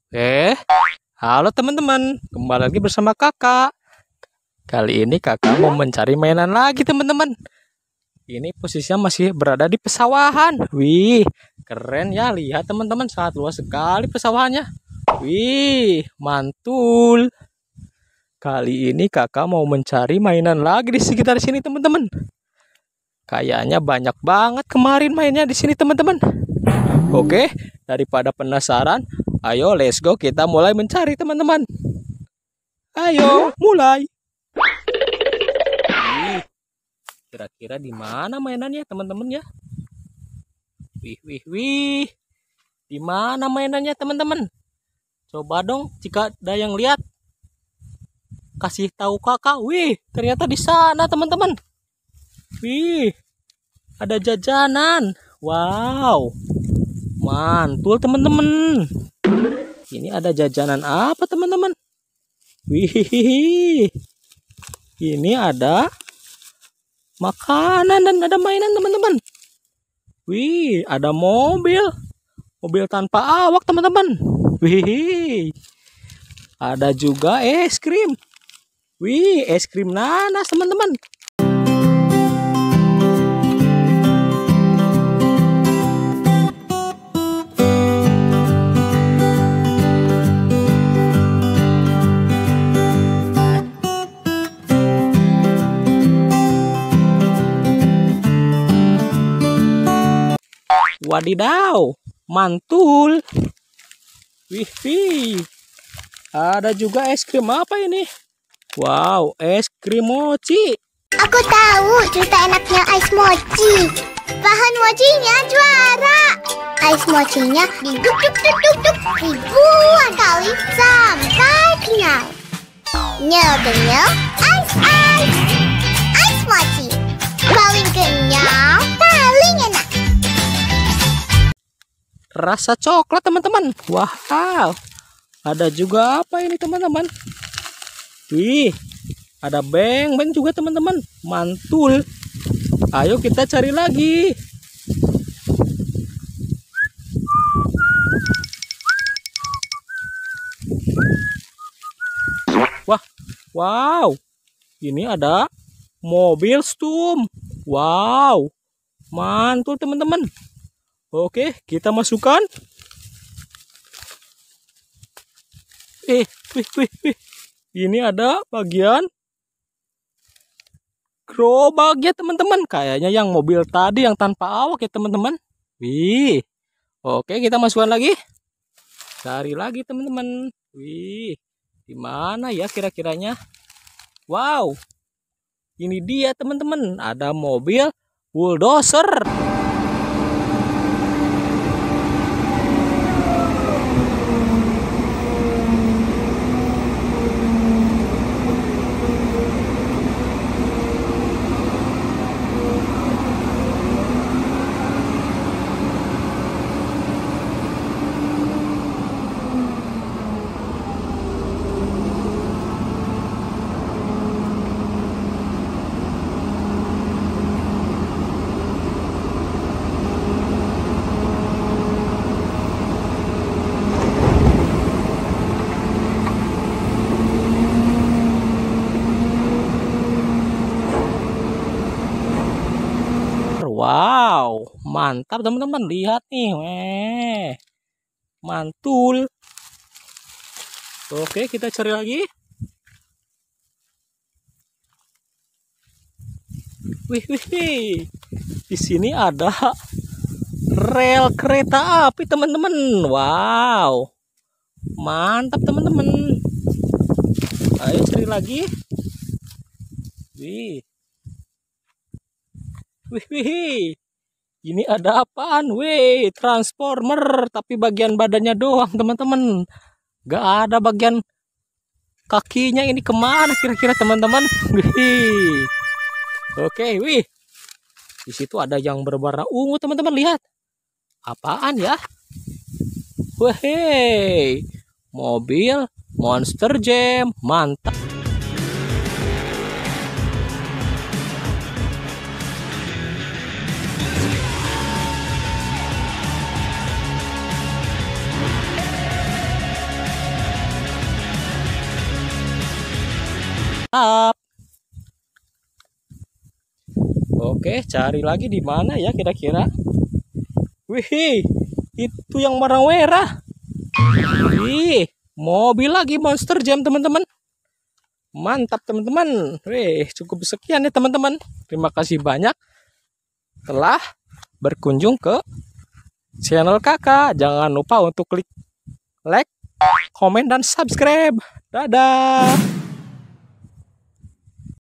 Eh, halo teman-teman, kembali lagi bersama kakak. Kali ini kakak mau mencari mainan lagi teman-teman. Ini posisinya masih berada di pesawahan. Wih, keren ya, lihat teman-teman, sangat luas sekali pesawahannya. Wih, mantul. Kali ini kakak mau mencari mainan lagi di sekitar sini teman-teman. Kayaknya banyak banget kemarin mainnya di sini teman-teman. Oke, daripada penasaran, ayo let's go, kita mulai mencari teman-teman. Ayo, mulai. Wih, kira-kira di mana mainannya teman-teman ya? Wih. Di mana mainannya teman-teman? Coba dong jika ada yang lihat, kasih tahu kakak. Wih, ternyata di sana teman-teman. Wih, ada jajanan. Wow, mantul teman-teman. Ini ada jajanan apa teman-teman? Wih, ini ada makanan dan ada mainan teman-teman. Wih, ada mobil tanpa awak teman-teman. Wih, ada juga es krim. Wih, es krim nanas teman-teman. Wadidaw, mantul. Wih, ada juga es krim apa ini? Wow, es krim mochi. Aku tahu cerita enaknya ais mochi. Bahan mochinya juara. Ais mochinya diduk-duk-duk-duk ribuan kali sampai kenyal. Nyel-kenyel, ais-ais. Ais mochi. Paling kenyal, paling enak. Rasa coklat teman-teman. Wow, ada juga apa ini teman-teman? Wih, ada beng-beng juga teman-teman. Mantul. Ayo kita cari lagi. Wah, wow. Ini ada mobil stum. Wow, mantul teman-teman. Oke, kita masukkan. Wih. Ini ada bagian gerobaknya teman-teman. Kayaknya yang mobil tadi yang tanpa awak ya teman-teman. Wih. Oke, kita masukkan lagi. Cari lagi teman-teman. Wih. Di mana ya kira-kiranya? Wow. Ini dia teman-teman. Ada mobil bulldozer. Wow, mantap teman-teman, lihat nih, mantul. Oke, kita cari lagi. Wih, di sini ada rel kereta api teman-teman. Wow, mantap teman-teman. Ayo cari lagi. Wih. Ini ada apaan? Wih, transformer, tapi bagian badannya doang, teman-teman. Gak ada bagian kakinya. Ini kemana kira-kira, teman-teman? Wih. Oke, wih. Di situ ada yang berwarna ungu, teman-teman. Lihat. Apaan ya? Wih, mobil Monster Jam. Mantap. mantap. Oke, cari lagi di mana ya kira-kira? Wih, itu yang warna merah. Wih, mobil lagi Monster Jam teman-teman. Mantap teman-teman. Wih, cukup sekian ya teman-teman. Terima kasih banyak telah berkunjung ke channel kakak. Jangan lupa untuk klik like, komen, dan subscribe. Dadah.